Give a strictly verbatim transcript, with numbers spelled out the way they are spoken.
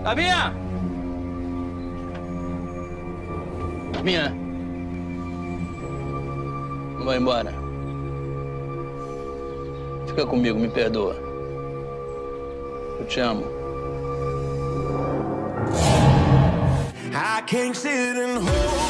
Lavinha! Lavinha! Não vai embora. Fica comigo, me perdoa. Eu te amo. I can't sit and hold